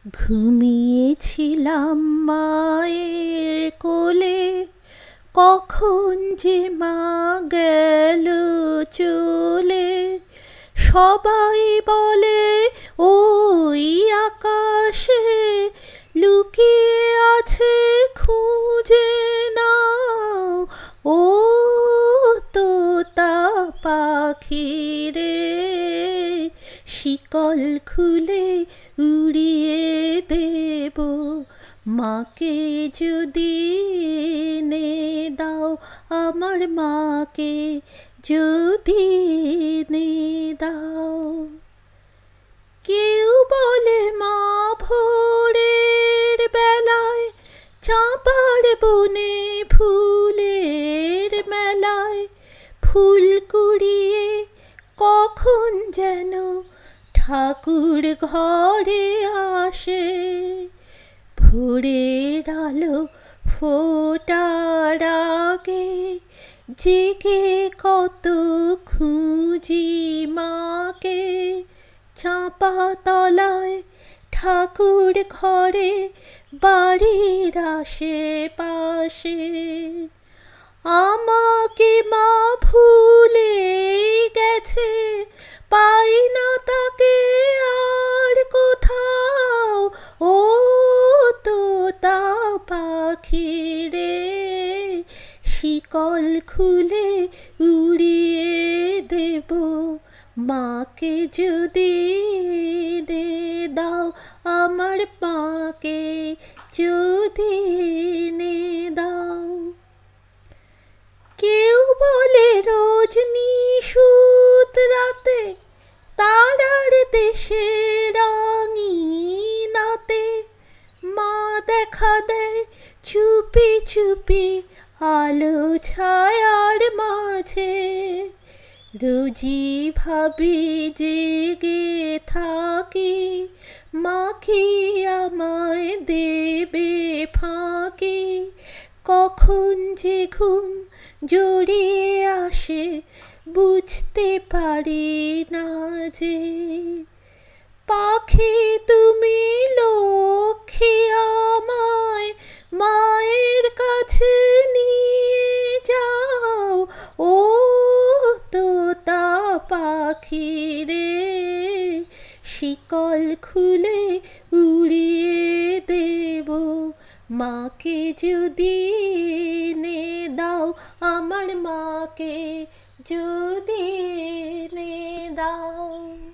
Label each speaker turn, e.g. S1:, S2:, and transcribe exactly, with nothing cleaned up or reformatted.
S1: ঘুমিয়েছিলাম মায়ের কোলে, কখন যে মা গেল চলে। সবাই বলে ওই আকাশে লুকিয়ে আছে, খুঁজে নাও ও তোতা পাখি রে। শিকল খুলে উড়িয়ে দেব মাকে যদি এনে দাও, আমার মাকে যদি এনে দাও। কেউ বলে মা ভোরের বেলায় চাঁপার বনে ফুলের মেলায় ফুল কুড়িয়ে কখন যেন ঠাকুর ঘরে আসে। ভোরের আলো ফোটার আগে জেগে কত খুঁজি মাকে। চাঁপা তলায় ঠাকুর ঘরে বাড়ির আশেপাশে আমাকে মা ভুলে গেছে, পাই না তাকে আর কোথাও ও তোতা পাখি রে। শিকল খুলে উড়িয়ে দেব মাকে যদি এনে দাও, আমার মাকে যদি এনে দাও। কেউ বলে রজনী সুদ রাতে তারার দেশে রাঙিনাতে মা দেখা দেয় চুপি চুপি আলো ছায়ার মাঝে। রোজি ভাবি জেগে থাকি, মা কি আমায় দেবে ফাঁকি। কখন যে ঘুম জড়িয়ে আসে বুঝতে পারি না যে। পাখি তুমি লক্ষ্মী আমায় মায়ের কাছে নিয়ে যাও ও তোতা পাখি রে। শিকল খুলে উড়িয়ে দেব মাকে যদি এনে দাও, আমার মাকে যদি এনে দাও।